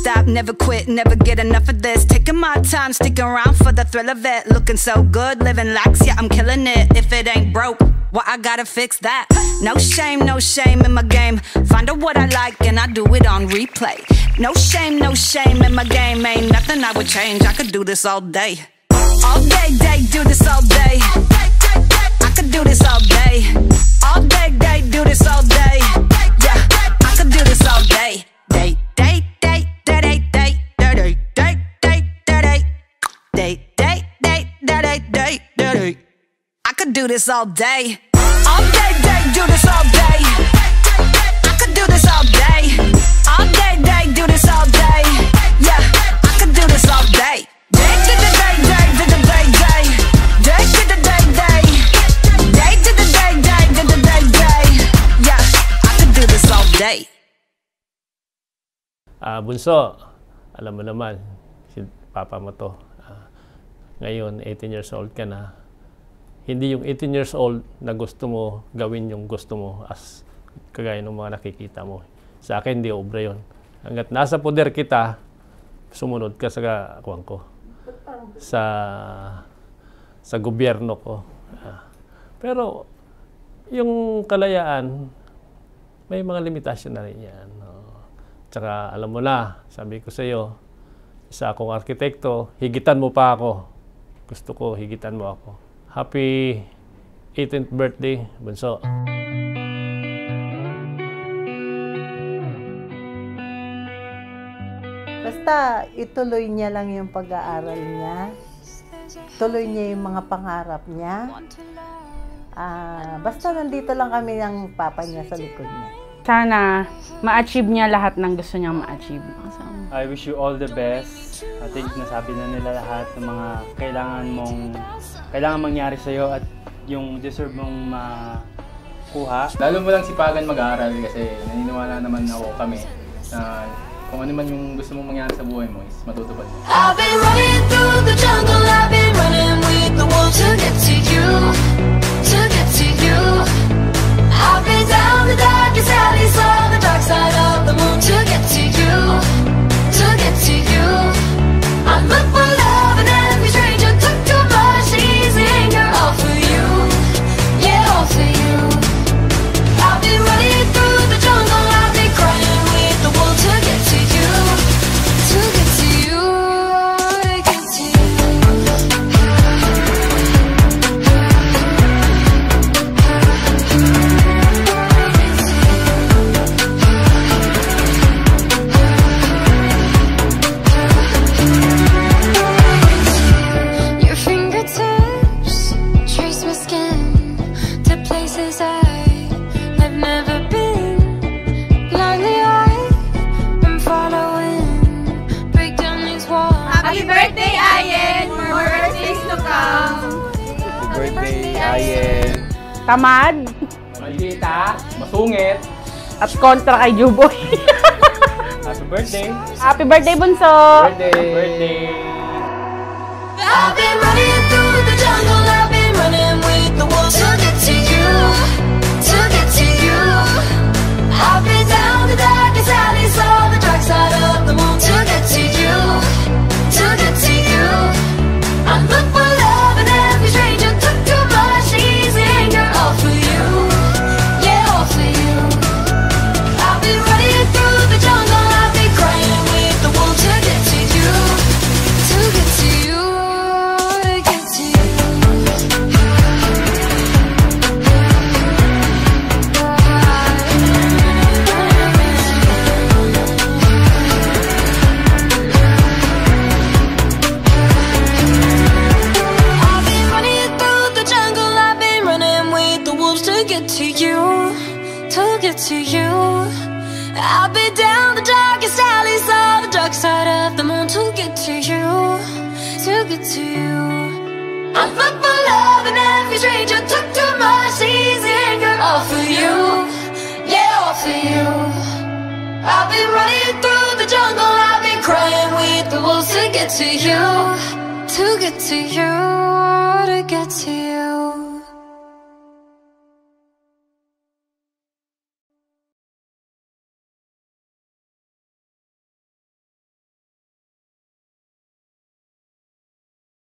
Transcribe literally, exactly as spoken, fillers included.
stop, never quit, never get enough of this. Taking my time, sticking around for the thrill of it. Looking so good, living lax, yeah, I'm killing it. If it ain't broke, well, I gotta fix that. No shame, no shame in my game. Find out what I like and I do it on replay. No shame, no shame in my game. Ain't nothing I would change, I could do this all day. All day, day, do this all day. I could do this all day. All day, day, do this all day. Yeah, I could do this all day. Day, day, day, day, day, day, day, day, day, day, day, day, day, day, day, day. I could do this all day. All day, day, do this all day. I could do this all day. All day, day, do this all day. Yeah, I could do this all day. Day to the day, day to the day, day. Day to the day, day. Day to the day, day to the day, day. Yeah, I could do this all day. Ah, uh, Bunso, alam mo naman, si Papa mo to. Uh, ngayon, eighteen years old ka na. Hindi yung eighteen years old na gusto mo gawin yung gusto mo as kagaya ng mga nakikita mo. Sa akin, hindi obra yun. Hanggat nasa poder kita, sumunod ka sa kuwang ko. Sa sa gobyerno ko. Uh, pero, yung kalayaan, may mga limitasyon na rin yan. Uh, tsaka, alam mo na, sabi ko sa iyo, isa akong arkitekto, higitan mo pa ako. Gusto ko, higitan mo ako. Happy eighteenth birthday, Bunso. Basta ituloy niya lang yung pag-aaral niya. Tuloy niya yung mga pangarap niya. Uh, basta nandito lang kami ng papa niya sa likod niya. Sana ma-achieve niya lahat ng gusto niyang ma-achieve. I wish you all the best. I think nasabi na nila lahat ng mga kailangan mong kailangan mangyari sa iyo at yung deserve mong makuha. Lalo mo lang sipagan mag-aaral kasi naniniwala naman ako kami na kung ano man yung gusto mong mangyari sa buhay mo is matutupad mo. I've been running through the jungle, I've been running with the wolves to get to you, to get to you. I've been down the darkest alley, saw the dark side of the moon to get to you, to get to you. I look for love and every stranger took too much easy anger, all for you, yeah, all for you. I've been running through the jungle, I've been crying with the wolves to get to you, to get to you, to get to you. Your fingertips trace my skin to places I have never been. Blindly I am following, break down these walls. Happy birthday, Ayen! More birthdays to come! Happy birthday, Ayen! Tamad Maldita, masungit. at kontra kay Juboy. Happy birthday! Happy birthday, Bunso! Birthday! Birthday! I've been running through the jungle, I've been running with the wolves to get to you, to get to you. I've been down the darkest alley, saw the dark side of the moon to get to you, to get to you. I look for love and every stranger took too much easy anger, all for you, yeah, all for you. I've been running through the jungle, I've been crying with the wolves to get to you, to get to you, to get to you. I've been running through the jungle, I've been running with the wolves to get to you, to get to you. I've been down the darkest alleys, saw the dark side of the moon to get to you, to get to you. I look for love and every stranger took too much easy anger, all for you, yeah, all for you. I've been running through the jungle, I've been crying with the wolves to get to you, to get to you, to get to you.